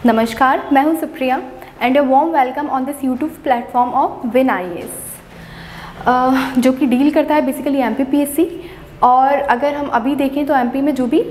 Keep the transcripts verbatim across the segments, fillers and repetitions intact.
नमस्कार, मैं हूं Supriya and a warm welcome on this YouTube platform of win I A S, जो कि डील करता है basically M P P S C. और अगर हम अभी देखें तो एम पी में जो भी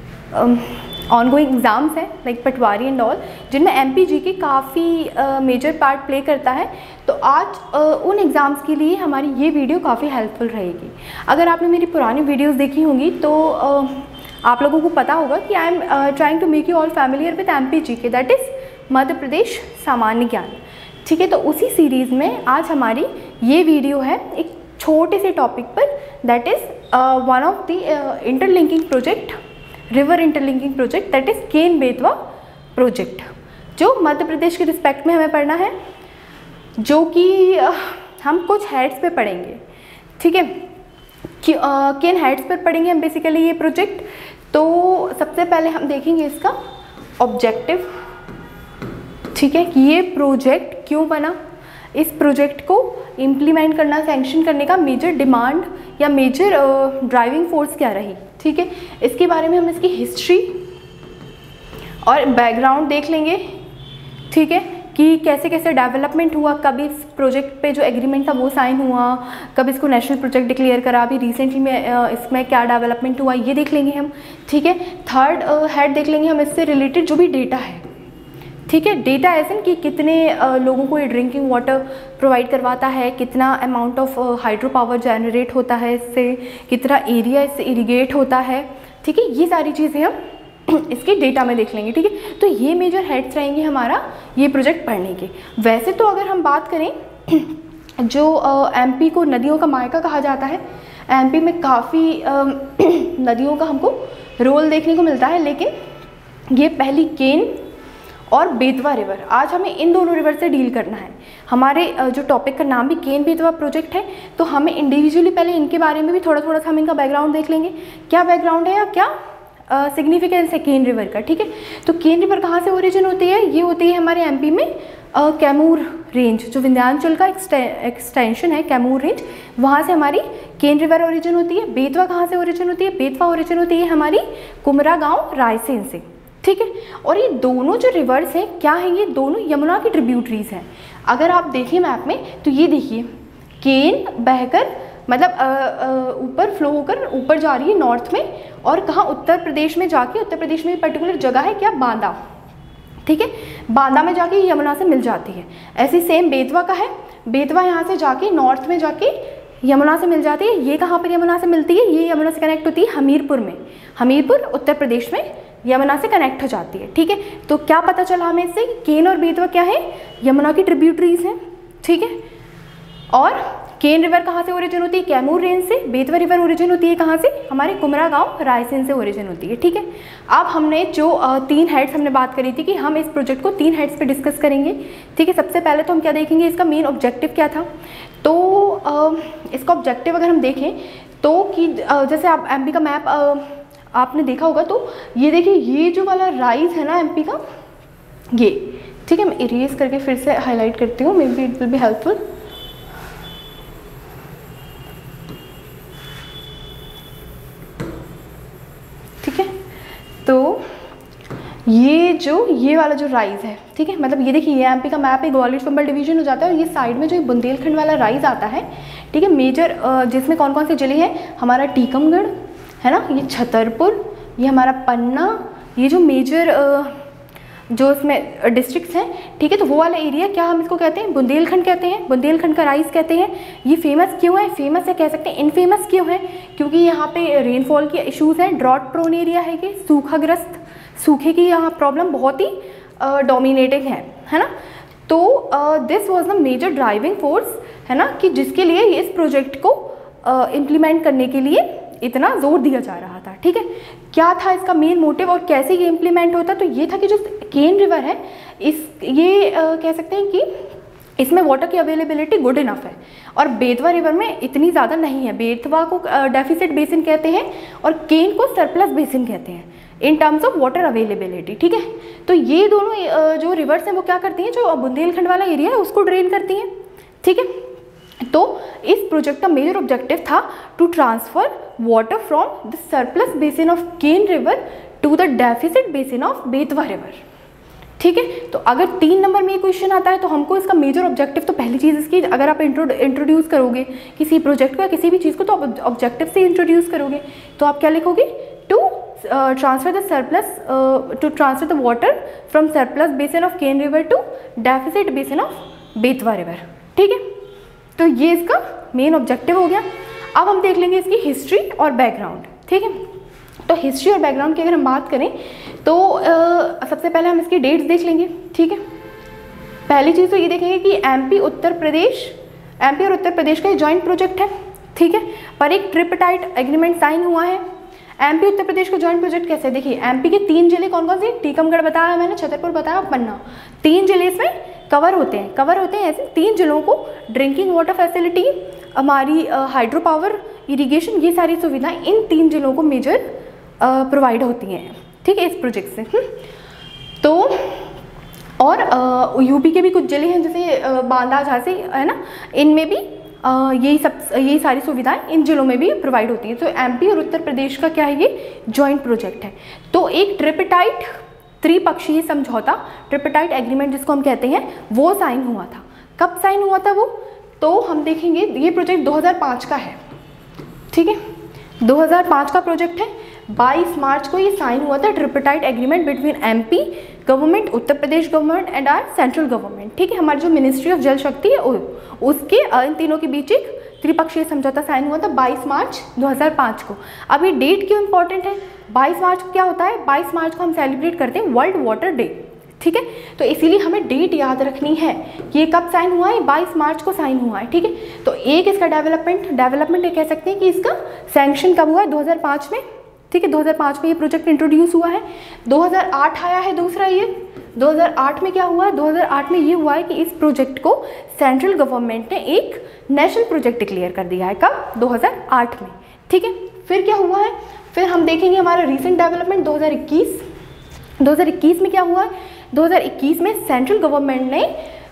ऑन गोइंग एग्ज़ाम्स हैं लाइक पटवारी एंड ऑल, जिनमें एम पी जी के काफ़ी मेजर पार्ट प्ले करता है, तो आज uh, उन एग्ज़ाम्स के लिए हमारी ये वीडियो काफ़ी हेल्पफुल रहेगी। अगर आपने मेरी पुरानी वीडियोज़ देखी होंगी तो uh, आप लोगों को पता होगा कि I am trying to make you all familiar with M P G K, that is Madhya Pradesh सामान्य ज्ञान। ठीक है, तो उसी सीरीज़ में आज हमारी ये वीडियो है एक छोटे से टॉपिक पर, that is one of the interlinking project, river interlinking project, that is Ken Betwa project, जो मध्य प्रदेश के रिस्पेक्ट में हमें पढ़ना है, जो कि uh, हम कुछ हेड्स पे पढ़ेंगे। ठीक है, कि uh, किन हेड्स पर पढ़ेंगे हम बेसिकली ये प्रोजेक्ट। तो सबसे पहले हम देखेंगे इसका ऑब्जेक्टिव। ठीक है, कि ये प्रोजेक्ट क्यों बना, इस प्रोजेक्ट को इम्प्लीमेंट करना, सैंक्शन करने का मेजर डिमांड या मेजर ड्राइविंग फोर्स क्या रही। ठीक है, इसके बारे में हम इसकी हिस्ट्री और बैकग्राउंड देख लेंगे। ठीक है, कि कैसे कैसे डेवलपमेंट हुआ, कब इस प्रोजेक्ट पे जो एग्रीमेंट था वो साइन हुआ, कब इसको नेशनल प्रोजेक्ट डिक्लेयर करा, अभी रिसेंटली में इसमें क्या डेवलपमेंट हुआ, ये देख लेंगे हम। ठीक है, थर्ड हेड देख लेंगे हम इससे रिलेटेड जो भी डेटा है। ठीक है, डेटा ऐसे कि कितने लोगों को ये ड्रिंकिंग वाटर प्रोवाइड करवाता है, कितना amount of hydro power generate होता है इससे, कितना एरिया इससे इरीगेट होता है। ठीक है, ये सारी चीज़ें हम इसके डेटा में देख लेंगे। ठीक है, तो ये मेजर हेड्स रहेंगे हमारा ये प्रोजेक्ट पढ़ने के। वैसे तो अगर हम बात करें, जो एमपी को नदियों का मायका कहा जाता है, एमपी में काफ़ी नदियों का हमको रोल देखने को मिलता है, लेकिन ये पहली केन और बेतवा रिवर, आज हमें इन दोनों रिवर से डील करना है। हमारे जो टॉपिक का नाम भी केन बेतवा प्रोजेक्ट है, तो हमें इंडिविजुअली पहले इनके बारे में भी थोड़ा थोड़ा सा हम इनका बैकग्राउंड देख लेंगे, क्या बैकग्राउंड है या क्या सिग्निफिकेंस uh, है केन रिवर का। ठीक है, तो केन रिवर कहाँ से ओरिजिन होती है, ये होती है हमारे एमपी में uh, कैमूर रेंज, जो विंध्याचल का एक्सटेंशन है कैमूर रेंज, वहाँ से हमारी केन रिवर ओरिजिन होती है। बेतवा कहाँ से ओरिजिन होती है, बेतवा ओरिजिन होती है हमारी कुमरा गाँव रायसेन से। ठीक है, और ये दोनों जो रिवर्स हैं क्या हैं, ये दोनों यमुना की ट्रिब्यूटरीज हैं। अगर आप देखिए मैप में तो ये देखिए केन बहकर मतलब ऊपर फ्लो होकर ऊपर जा रही है नॉर्थ में, और कहाँ उत्तर प्रदेश में जाके, उत्तर प्रदेश में पर्टिकुलर जगह है क्या, बांदा। ठीक है, बांदा में जाके यमुना से मिल जाती है। ऐसी सेम बेतवा का है, बेतवा यहाँ से जाके नॉर्थ में जाके यमुना से मिल जाती है। ये कहाँ पर यमुना से मिलती है, ये यमुना से कनेक्ट होती है हमीरपुर में, हमीरपुर उत्तर प्रदेश में यमुना से कनेक्ट हो जाती है। ठीक है, तो क्या पता चला हमें इससे, केन और बेतवा क्या है, यमुना की ट्रिब्यूटरीज हैं। ठीक है, और केन रिवर कहाँ से ओरिजिन होती है, कैमूर रेंज से। बेतवा रिवर ओरिजिन होती है कहाँ से, हमारे कुमरा गांव रायसेन से ओरिजिन होती है। ठीक है, अब हमने जो तीन हेड्स हमने बात करी थी कि हम इस प्रोजेक्ट को तीन हेड्स पे डिस्कस करेंगे। ठीक है, सबसे पहले तो हम क्या देखेंगे, इसका मेन ऑब्जेक्टिव क्या था। तो आ, इसका ऑब्जेक्टिव अगर हम देखें तो कि जैसे आप एमपी का मैप आ, आपने देखा होगा, तो ये देखिए ये जो वाला राइज है ना एमपी का, ये। ठीक है, मैं इरेज करके फिर से हाईलाइट करती हूँ, maybe it will be helpful. ठीक है, तो ये जो ये वाला जो राइज है, ठीक है, मतलब ये देखिए ये एमपी का मैप है, ग्वालियर चंबल डिवीजन हो जाता है, और ये साइड में जो बुंदेलखंड वाला राइज आता है। ठीक है, मेजर जिसमें कौन कौन से जिले हैं, हमारा टीकमगढ़ है ना, ये छतरपुर, ये हमारा पन्ना, ये जो मेजर जो इसमें डिस्ट्रिक्ट्स हैं। ठीक है, तो वो वाला एरिया क्या हम इसको कहते हैं, बुंदेलखंड कहते हैं, बुंदेलखंड का राइस कहते हैं। ये फेमस क्यों है, फेमस है कह सकते हैं, इनफेमस क्यों है, क्योंकि यहाँ पे रेनफॉल के इश्यूज हैं, ड्रॉट प्रोन एरिया है, ये सूखाग्रस्त, सूखे की यहाँ प्रॉब्लम बहुत ही डोमिनेटिंग है है ना। तो this was the major driving force है ना, कि जिसके लिए इस प्रोजेक्ट को इम्प्लीमेंट uh, करने के लिए इतना जोर दिया जा रहा था। ठीक है, क्या था इसका मेन मोटिव और कैसे ये इम्प्लीमेंट होता, तो ये था कि जो केन रिवर है, इस ये आ, कह सकते हैं कि इसमें वाटर की अवेलेबिलिटी गुड इनफ है, और बेतवा रिवर में इतनी ज़्यादा नहीं है। बेतवा को डेफिसिट बेसिन कहते हैं और केन को सरप्लस बेसिन कहते हैं in terms of water availability. ठीक है, तो ये दोनों जो रिवर्स हैं वो क्या करती हैं, जो बुंदेलखंड वाला एरिया है उसको ड्रेन करती हैं। ठीक है, तो इस प्रोजेक्ट का मेजर ऑब्जेक्टिव था to transfer water from the surplus basin of Ken river to the deficit basin of Betwa river. ठीक है। तो अगर तीन नंबर में ये क्वेश्चन आता है तो हमको इसका मेजर ऑब्जेक्टिव, तो पहली चीज़ इसकी, अगर आप इंट्रोड्यूस करोगे किसी प्रोजेक्ट को या किसी भी चीज़ को, तो आप ऑब्जेक्टिव से इंट्रोड्यूस करोगे। तो आप क्या लिखोगे, to transfer the surplus to transfer the water from surplus basin of Ken river to deficit basin of Betwa river. ठीक है, तो ये इसका मेन ऑब्जेक्टिव हो गया। अब हम देख लेंगे इसकी हिस्ट्री और बैकग्राउंड। ठीक है, तो हिस्ट्री और बैकग्राउंड की अगर हम बात करें तो uh, सबसे पहले हम इसकी डेट्स देख लेंगे। ठीक है, पहली चीज़ तो ये देखेंगे कि एमपी उत्तर प्रदेश एमपी और उत्तर प्रदेश का जॉइंट प्रोजेक्ट है। ठीक है, पर एक ट्रिपटाइट एग्रीमेंट साइन हुआ है। एमपी उत्तर प्रदेश का जॉइंट प्रोजेक्ट कैसे है, देखिए एमपी के तीन जिले कौन कौन से, टीकमगढ़ बताया मैंने, छतरपुर बताया, पन्ना, तीन जिले इसमें कवर होते हैं कवर होते हैं ऐसे तीन जिलों को ड्रिंकिंग वाटर फैसिलिटी, हमारी हाइड्रो पावर, इरिगेशन, ये सारी सुविधाएं इन तीन जिलों को मेजर प्रोवाइड होती हैं। ठीक है, इस प्रोजेक्ट से। तो और यूपी के भी कुछ जिले हैं जैसे बांदा, झांसी, है ना, इनमें भी यही सब यही सारी सुविधाएं इन जिलों में भी प्रोवाइड होती हैं। तो एमपी और उत्तर प्रदेश का क्या है, ये जॉइंट प्रोजेक्ट है। तो एक ट्रिपटाइट त्रिपक्षीय समझौता, ट्रिपटाइट एग्रीमेंट जिसको हम कहते हैं, वो साइन हुआ था। कब साइन हुआ था वो, तो हम देखेंगे ये प्रोजेक्ट दो हज़ार पाँच का है। ठीक है, दो हज़ार पाँच का प्रोजेक्ट है। बाईस मार्च को ये साइन हुआ था, tripartite agreement between MP government, Uttar Pradesh government and our central government. ठीक है, हमारी जो मिनिस्ट्री ऑफ जल शक्ति है उसके इन तीनों के बीच एक त्रिपक्षीय समझौता साइन हुआ था बाईस मार्च दो हज़ार पाँच को। अब ये डेट क्यों इंपॉर्टेंट है, बाईस मार्च को क्या होता है, बाईस मार्च को हम सेलिब्रेट करते हैं वर्ल्ड वाटर डे। ठीक है, तो इसीलिए हमें डेट याद रखनी है कि ये कब साइन हुआ है, बाईस मार्च को साइन हुआ है। ठीक है, तो एक इसका डेवलपमेंट डेवलपमेंट ये कह सकते हैं कि इसका सैंक्शन कब हुआ है, दो हज़ार पाँच में। ठीक है, दो हज़ार पाँच में ये प्रोजेक्ट इंट्रोड्यूस हुआ है। दो हज़ार आठ आया है दूसरा ईयर। दो हज़ार आठ में क्या हुआ है, दो हज़ार आठ में ये हुआ है कि इस प्रोजेक्ट को सेंट्रल गवर्नमेंट ने एक नेशनल प्रोजेक्ट डिक्लेयर कर दिया है। कब, दो हज़ार आठ में। ठीक है, फिर क्या हुआ है, फिर हम देखेंगे हमारा रीसेंट डेवलपमेंट दो हज़ार इक्कीस। दो हज़ार इक्कीस में क्या हुआ है, दो हज़ार इक्कीस में सेंट्रल गवर्नमेंट ने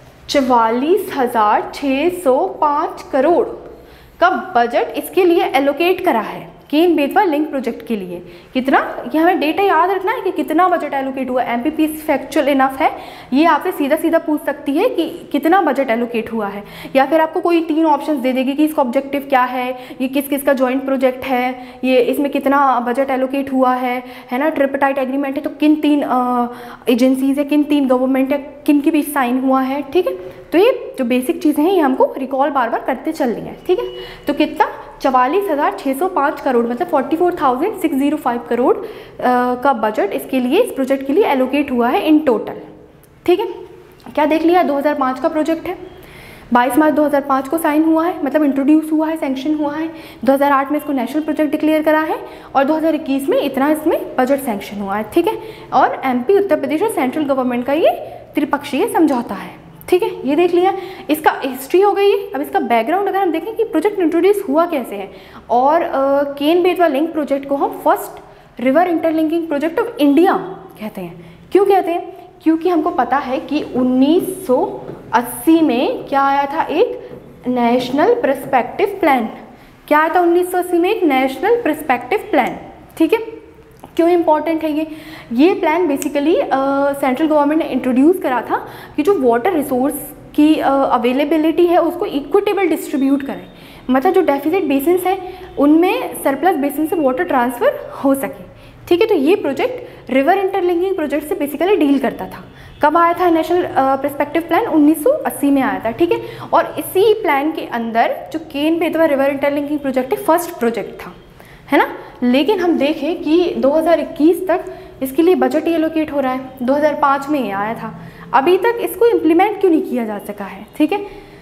चवालीस हज़ार छः सौ पाँच करोड़ का बजट इसके लिए एलोकेट करा है, केन बेतवा लिंक प्रोजेक्ट के लिए। कितना, ये हमें डेटा याद रखना है कि कितना बजट एलोकेट हुआ। एमपीपीएस फैक्चुअल इनफ है, ये आपसे सीधा सीधा पूछ सकती है कि कितना बजट एलोकेट हुआ है, या फिर आपको कोई तीन ऑप्शंस दे देगी कि इसका ऑब्जेक्टिव क्या है, ये किस किस का जॉइंट प्रोजेक्ट है, ये इसमें कितना बजट एलोकेट हुआ है है ना, ट्रिपटाइट एग्रीमेंट है तो किन तीन एजेंसीज है, किन तीन गवर्नमेंट है, किन के बीच साइन हुआ है। ठीक है, तो ये जो बेसिक चीज़ें हैं ये हमको रिकॉल बार बार करते चलनी है। ठीक है, तो कितना, चवालीस हज़ार छः सौ पाँच करोड़, मतलब forty four thousand six zero five crore आ, का बजट इसके लिए, इस प्रोजेक्ट के लिए एलोकेट हुआ है इन टोटल। ठीक है, क्या देख लिया, दो हज़ार पाँच का प्रोजेक्ट है, बाईस मार्च दो हज़ार पाँच को साइन हुआ है, मतलब इंट्रोड्यूस हुआ है, सैंक्शन हुआ है। दो हज़ार आठ में इसको नेशनल प्रोजेक्ट डिक्लेयर करा है और दो हज़ार इक्कीस में इतना इसमें बजट सैंक्शन हुआ है। ठीक है, और एमपी, उत्तर प्रदेश और सेंट्रल गवर्नमेंट का ये त्रिपक्षीय समझौता है। ठीक है, ये देख लिया, इसका हिस्ट्री हो गई है। अब इसका बैकग्राउंड अगर हम देखें कि प्रोजेक्ट इंट्रोड्यूस हुआ कैसे है, और uh, Ken Betwa link project को हम first river interlinking project of India कहते हैं। क्यों कहते हैं, क्योंकि हमको पता है कि उन्नीस सौ अस्सी में क्या आया था, एक नेशनल पर्सपेक्टिव प्लान। क्या आया था उन्नीस सौ अस्सी में, एक नेशनल पर्सपेक्टिव प्लान। ठीक है, क्यों इम्पॉर्टेंट है ये ये प्लान बेसिकली सेंट्रल गवर्नमेंट ने इंट्रोड्यूस करा था कि जो वाटर रिसोर्स की अवेलेबिलिटी uh, है उसको इक्विटेबल डिस्ट्रीब्यूट करें, मतलब जो डेफिसिट बेसिन्स हैं उनमें सरप्लस बेसिन से वाटर ट्रांसफ़र हो सके। ठीक है, तो ये प्रोजेक्ट रिवर इंटरलिंकिंग प्रोजेक्ट से बेसिकली डील करता था। कब आया था नेशनल पर्सपेक्टिव प्लान, उन्नीस सौ अस्सी में आया था। ठीक है, और इसी प्लान के अंदर जो Ken Betwa river interlinking project है फर्स्ट प्रोजेक्ट था, है ना। लेकिन हम देखें कि दो हज़ार इक्कीस तक इसके लिए बजट ही एलोकेट हो रहा है, दो हज़ार पाँच में ये आया था, अभी तक इसको इम्प्लीमेंट क्यों नहीं किया जा सका है। ठीक है,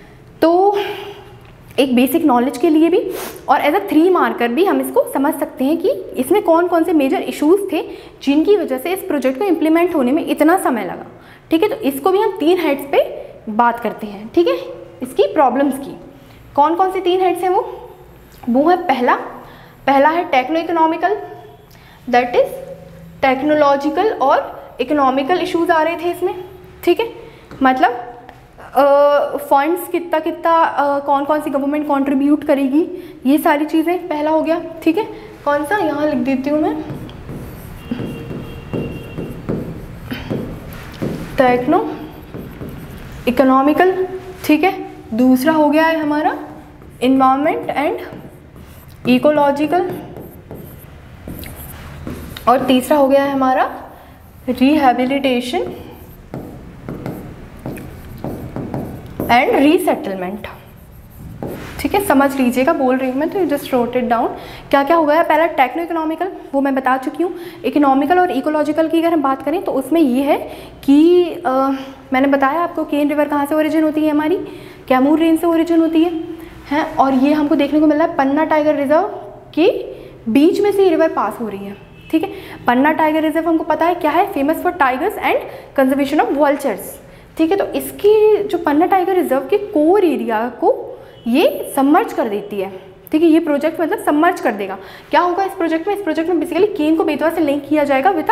तो एक बेसिक नॉलेज के लिए भी और एज अ थ्री मार्कर भी हम इसको समझ सकते हैं कि इसमें कौन कौन से मेजर इश्यूज़ थे जिनकी वजह से इस प्रोजेक्ट को इम्प्लीमेंट होने में इतना समय लगा। ठीक है, तो इसको भी हम तीन हेड्स पे बात करते हैं। ठीक है, इसकी प्रॉब्लम्स की कौन कौन सी तीन हेड्स हैं वो वो है पहला पहला है techno economical, that is technological और इकोनॉमिकल इश्यूज आ रहे थे इसमें। ठीक है, मतलब फंड्स uh, कितना कितना uh, कौन कौन सी गवर्नमेंट कंट्रीब्यूट करेगी, ये सारी चीज़ें पहला हो गया। ठीक है, कौन सा यहाँ लिख देती हूँ मैं, टेक्नो इकोनॉमिकल, ठीक है। दूसरा हो गया है हमारा इन्वायरमेंट एंड इकोलॉजिकल, और तीसरा हो गया है हमारा रिहैबिलिटेशन एंड रीसेटलमेंट, ठीक है। समझ लीजिएगा, बोल रही हूँ मैं तो जस्ट रोट इट डाउन। क्या क्या हो गया, पहला टेक्नो इकोनॉमिकल, वो मैं बता चुकी हूँ। इकोनॉमिकल और इकोलॉजिकल की अगर हम बात करें तो उसमें ये है कि आ, मैंने बताया आपको केन रिवर कहाँ से ओरिजिन होती है, हमारी कैमूर रेंज से ओरिजिन होती है, हैं। और ये हमको देखने को मिल रहा है पन्ना टाइगर रिजर्व के बीच में से ये रिवर पास हो रही है, ठीक है। पन्ना टाइगर रिजर्व हमको पता है क्या है, famous for tigers and conservation of vultures, ठीक है। तो इसकी जो पन्ना टाइगर रिजर्व के कोर एरिया को ये सबमर्ज कर देती है, ठीक है। ये प्रोजेक्ट मतलब सबमर्ज कर देगा। क्या होगा इस प्रोजेक्ट में, इस प्रोजेक्ट में बेसिकली केन को बेतवा से लिंक किया जाएगा with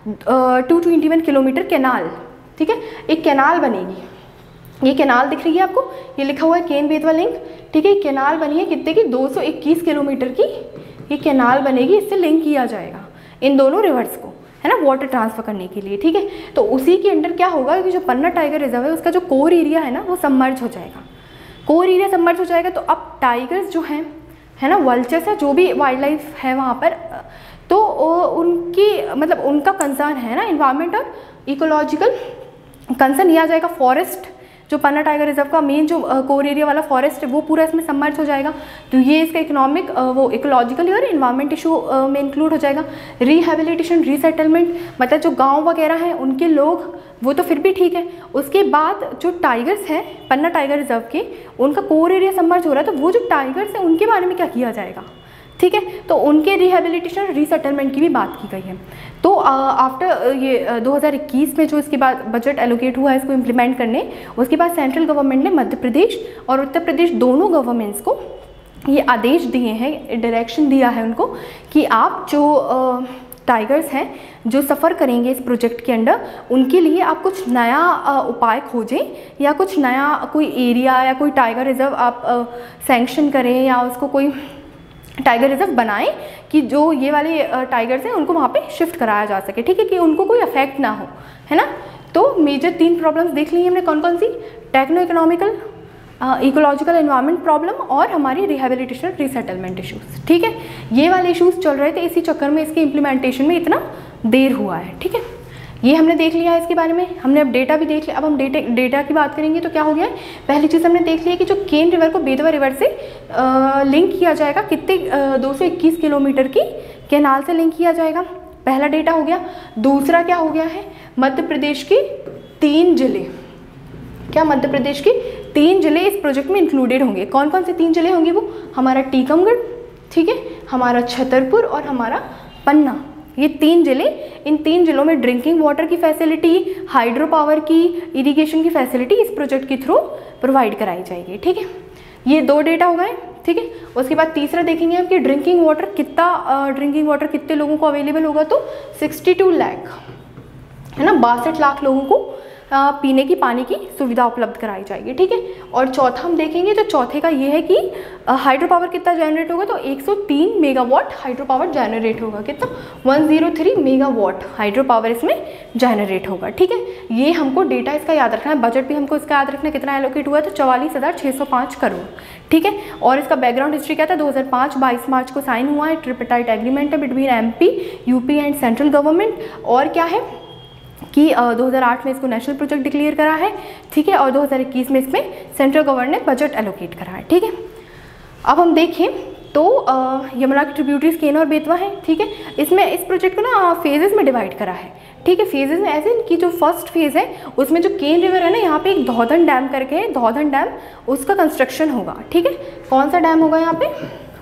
two twenty one kilometer canal, ठीक है। एक कैनाल बनेगी, ये कैनाल दिख रही है आपको, ये लिखा हुआ है केन बेतवा लिंक, ठीक है। कैनाल बनी है कितने की, दो सौ इक्कीस किलोमीटर की ये कैनाल बनेगी, इससे लिंक किया जाएगा इन दोनों रिवर्स को, है ना, वाटर ट्रांसफर करने के लिए, ठीक है। तो उसी के अंडर क्या होगा कि जो पन्ना टाइगर रिजर्व है उसका जो कोर एरिया है ना वो सबमर्ज हो जाएगा, कोर एरिया सबमर्ज हो जाएगा। तो अब टाइगर्स जो हैं, है ना, वल्चर्स है, जो भी वाइल्ड लाइफ है वहाँ पर, तो उनकी मतलब उनका कंसर्न है ना इन्वायरमेंट और इकोलॉजिकल कंसर्न, यह आ जाएगा फॉरेस्ट, जो पन्ना टाइगर रिजर्व का मेन जो कोर एरिया वाला फॉरेस्ट है वो पूरा इसमें सबमर्ज हो जाएगा। तो ये इसका इकोनॉमिक वो इकोलॉजिकल और इन्वायरमेंट इशू में इंक्लूड हो जाएगा। रिहैबिलिटेशन रीसेटलमेंट मतलब जो गांव वगैरह हैं उनके लोग वो तो फिर भी ठीक है, उसके बाद जो टाइगर्स हैं पन्ना टाइगर रिजर्व के, उनका कोर एरिया सबमर्ज हो रहा है, तो वो जो टाइगर्स हैं उनके बारे में क्या किया जाएगा, ठीक है। तो उनके रिहैबिलिटेशन रीसेटलमेंट की भी बात की गई है। तो आफ्टर ये दो हज़ार इक्कीस में जो इसके बाद बजट एलोकेट हुआ है इसको इम्प्लीमेंट करने, उसके बाद सेंट्रल गवर्नमेंट ने मध्य प्रदेश और उत्तर प्रदेश दोनों गवर्नमेंट्स को ये आदेश दिए हैं, डायरेक्शन दिया है उनको कि आप जो टाइगर्स हैं जो सफ़र करेंगे इस प्रोजेक्ट के अंडर, उनके लिए आप कुछ नया उपाय खोजें या कुछ नया कोई एरिया या कोई टाइगर रिजर्व आप सैंक्शन करें या उसको कोई टाइगर रिजर्व बनाएं कि जो ये वाले टाइगर्स हैं उनको वहाँ पे शिफ्ट कराया जा सके, ठीक है, कि उनको कोई अफेक्ट ना हो, है ना। तो मेजर तीन प्रॉब्लम्स देख ली हमने, कौन कौन सी, techno economical, ecological environment problem और हमारी रिहैबिलिटेशन रीसेटलमेंट इश्यूज, ठीक है। ये वाले इश्यूज चल रहे थे, इसी चक्कर में इसके इम्प्लीमेंटेशन में इतना देर हुआ है, ठीक है। ये हमने देख लिया है इसके बारे में, हमने अब डेटा भी देख लिया। अब हम डेटा डेटा की बात करेंगे तो क्या हो गया है, पहली चीज़ हमने देख लिया कि जो केन रिवर को बेतवा रिवर से आ, लिंक किया जाएगा, कितने दो सौ इक्कीस किलोमीटर की कैनाल से लिंक किया जाएगा, पहला डेटा हो गया। दूसरा क्या हो गया है, मध्य प्रदेश के तीन जिले, क्या मध्य प्रदेश के तीन जिले इस प्रोजेक्ट में इंक्लूडेड होंगे। कौन कौन से तीन जिले होंगे वो, हमारा टीकमगढ़, ठीक है, हमारा छतरपुर और हमारा पन्ना, ये तीन जिले, इन तीन जिलों में ड्रिंकिंग वाटर की फैसिलिटी, हाइड्रो पावर की, इरिगेशन की फैसिलिटी इस प्रोजेक्ट के थ्रू प्रोवाइड कराई जाएगी, ठीक है। ये दो डेटा हो गए, ठीक है। उसके बाद तीसरा देखेंगे हम कि ड्रिंकिंग वाटर कितना, ड्रिंकिंग वाटर कितने लोगों को अवेलेबल होगा, तो सिक्सटी टू लाख, है ना, बासठ लाख लोगों को आ, पीने की पानी की सुविधा उपलब्ध कराई जाएगी, ठीक है। और चौथा हम देखेंगे तो चौथे का ये है कि हाइड्रो पावर कितना जनरेट होगा, तो एक सौ तीन मेगावाट हाइड्रो पावर जनरेट होगा, कितना, एक सौ तीन मेगावाट हाइड्रो पावर इसमें जनरेट होगा, ठीक है। ये हमको डेटा इसका याद रखना है, बजट भी हमको इसका याद रखना है, कितना एलोकेट हुआ था, चौवालीस हज़ार छः सौ पाँच करोड़, ठीक है। और इसका बैकग्राउंड हिस्ट्री क्या था, दो हज़ार पाँच बाईस मार्च को साइन हुआ है, ट्रिपटाइट एग्रीमेंट है between MP, UP and central government. और क्या है कि दो हज़ार आठ में इसको नेशनल प्रोजेक्ट डिक्लेयर करा है, ठीक है, और दो हज़ार इक्कीस में इसमें सेंट्रल गवर्नमेंट ने बजट एलोकेट करा है, ठीक है। अब हम देखें तो यमुना की ट्रिब्यूटरीज केन और बेतवा है, ठीक है। इसमें इस प्रोजेक्ट को ना फेजेस में डिवाइड करा है, ठीक है। फेजेस में ऐसे कि जो फर्स्ट फेज़ है उसमें जो केन रिवर है ना, यहाँ पे एक धौधन डैम करके है, धौधन डैम, उसका कंस्ट्रक्शन होगा, ठीक है। कौन सा डैम होगा यहाँ पे,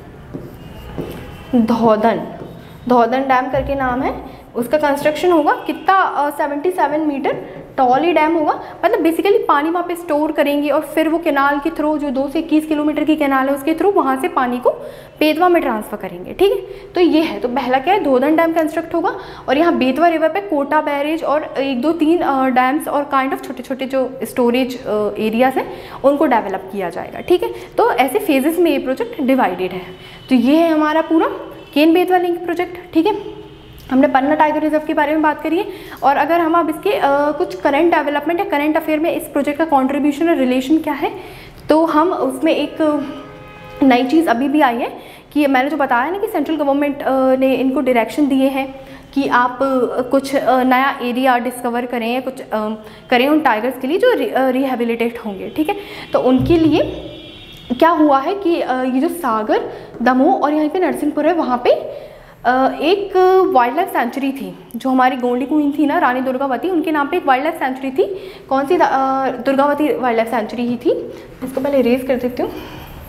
धौधन, धौधन डैम करके नाम है, उसका कंस्ट्रक्शन होगा। कितना, सेवेंटी सेवन मीटर टॉल ही डैम होगा, मतलब बेसिकली पानी वहाँ पे स्टोर करेंगे और फिर वो कैनाल के थ्रू, जो दो से इक्कीस किलोमीटर की कैनाल है उसके थ्रू वहाँ से पानी को बेतवा में ट्रांसफ़र करेंगे, ठीक है। तो ये है, तो पहला क्या है, धौधन डैम कंस्ट्रक्ट होगा और यहाँ बेतवा रिवर पे कोटा बैरेज और एक दो तीन डैम्स और काइंड ऑफ छोटे छोटे जो स्टोरेज एरियाज हैं उनको डेवलप किया जाएगा, ठीक है। तो ऐसे फेजेस में ये प्रोजेक्ट डिवाइडेड है। तो ये है हमारा पूरा केन बेतवा लिंक प्रोजेक्ट, ठीक है। हमने पन्ना टाइगर रिजर्व के बारे में बात करी है। और अगर हम अब इसके आ, कुछ करंट डेवलपमेंट या करंट अफेयर में इस प्रोजेक्ट का कंट्रीब्यूशन और रिलेशन क्या है, तो हम उसमें एक नई चीज़ अभी भी आई है कि मैंने जो बताया ना कि सेंट्रल गवर्नमेंट ने इनको डायरेक्शन दिए हैं कि आप कुछ नया एरिया डिस्कवर करें या कुछ करें उन टाइगर्स के लिए जो रिहेबिलिटेट होंगे, ठीक है। तो उनके लिए क्या हुआ है कि ये जो सागर, दमोह और यहाँ पे नरसिंहपुर है, वहाँ पे एक वाइल्ड लाइफ सेंचुरी थी। जो हमारी गोल्डी क्वीन थी ना, रानी दुर्गावती, उनके नाम पे एक वाइल्ड लाइफ सेंचुरी थी। कौन सी? दुर्गावती वाइल्ड लाइफ सेंचुरी ही थी। इसको पहले इरेज कर देती हूँ।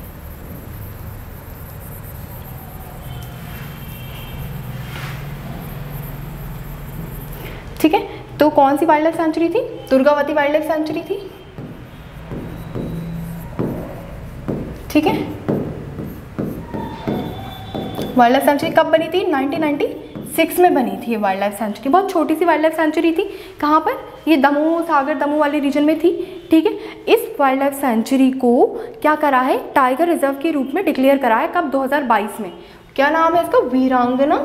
ठीक है, तो कौन सी वाइल्ड लाइफ सेंचुरी थी? दुर्गावती वाइल्ड लाइफ सेंचुरी थी, ठीक है। वाइल्ड लाइफ सेंचुरी कब बनी थी? नाइनटीन नाइंटी सिक्स में बनी थी ये वाइल्ड लाइफ सेंचुरी। बहुत छोटी सी वाइल्ड लाइफ सेंचुरी थी। कहाँ पर? ये दमोह, सागर दमोह वाले रीजन में थी, ठीक है। इस वाइल्ड लाइफ सेंचुरी को क्या करा है? टाइगर रिजर्व के रूप में डिक्लेयर करा है। कब? दो हज़ार बाईस में। क्या नाम है इसका? वीरांगना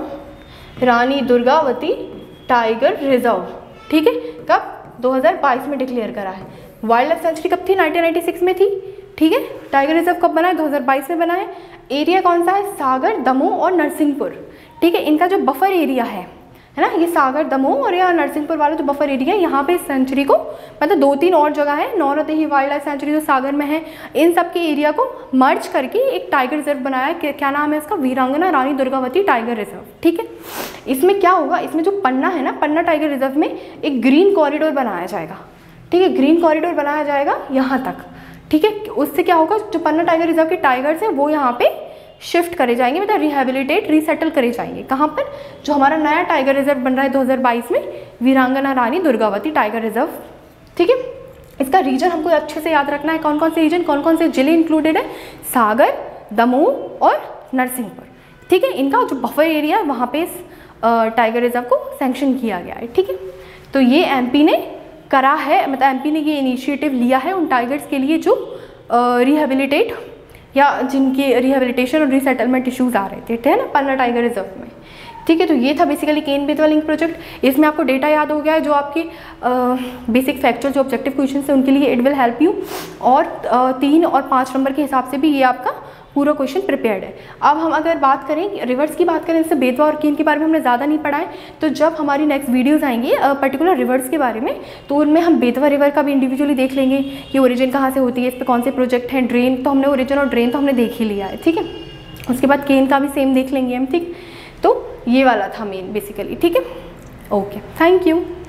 रानी दुर्गावती टाइगर रिजर्व, ठीक है। कब? दो हज़ार बाईस में डिक्लेयर करा है। वाइल्ड लाइफ सेंचुरी कब थी? नाइनटीन नाइंटी सिक्स में थी, ठीक है। टाइगर रिजर्व कब बना है? दो हज़ार बाईस में बना है। एरिया कौन सा है? सागर, दमोह और नरसिंहपुर, ठीक है। इनका जो बफर एरिया है है ना, ये सागर, दमोह और यहाँ नरसिंहपुर वाला जो बफर एरिया है, यहाँ पे इस सेंचुरी को मतलब दो तीन और जगह है, नौरतही वाइल्ड लाइफ सेंचुरी जो सागर में है, इन सब के एरिया को मर्ज करके एक टाइगर रिजर्व बनाया है। क्या नाम है इसका? वीरांगना रानी दुर्गावती टाइगर रिजर्व, ठीक है। इसमें क्या होगा? इसमें जो पन्ना है ना, पन्ना टाइगर रिजर्व में एक ग्रीन कॉरिडोर बनाया जाएगा, ठीक है। ग्रीन कॉरिडोर बनाया जाएगा यहाँ तक, ठीक है। उससे क्या होगा? जो पन्ना टाइगर रिजर्व के टाइगर्स हैं वो यहाँ पे शिफ्ट करे जाएंगे, मतलब रिहेबिलिटेट, रीसेटल करे जाएंगे। कहाँ पर? जो हमारा नया टाइगर रिजर्व बन रहा है दो हज़ार बाईस में, वीरांगना रानी दुर्गावती टाइगर रिजर्व, ठीक है। इसका रीजन हमको अच्छे से याद रखना है। कौन कौन से रीजन, कौन कौन से जिले इंक्लूडेड है? सागर, दमोह और नरसिंहपुर, ठीक है। इनका जो बफर एरिया है वहाँ पे इस टाइगर रिजर्व को सैंक्शन किया गया है, ठीक है। तो ये एमपी ने करा है, मतलब एमपी ने ये इनिशिएटिव लिया है उन टाइगर्स के लिए जो रिहेबिलिटेट या जिनके रिहेबिलिटेशन और रीसेटलमेंट इश्यूज आ रहे थे, ठीक है ना, पन्ना टाइगर रिजर्व में, ठीक है। तो ये था basically Ken Betwa link project. इसमें आपको डेटा याद हो गया है, जो आपके बेसिक फैक्चुअल जो ऑब्जेक्टिव क्वेश्चन है उनके लिए इट विल हेल्प यू। और आ, तीन और पाँच नंबर के हिसाब से भी ये आपका पूरा क्वेश्चन प्रिपेयर्ड है। अब हम अगर बात करें रिवर्स की बात करें, जैसे बेतवा और केन के बारे में हमने ज़्यादा नहीं पढ़ा है, तो जब हमारी नेक्स्ट वीडियोस आएंगी पर्टिकुलर रिवर्स के बारे में, तो उनमें हम बेतवा रिवर का भी इंडिविजुअली देख लेंगे कि ओरिजिन कहाँ से होती है, इस पर कौन से प्रोजेक्ट हैं। ड्रेन तो हमने ओरिजिन और ड्रेन तो हमने देख ही लिया है, ठीक है। उसके बाद केन का भी सेम देख लेंगे हम, ठीक। तो ये वाला था मेन बेसिकली, ठीक है। Okay, thank you.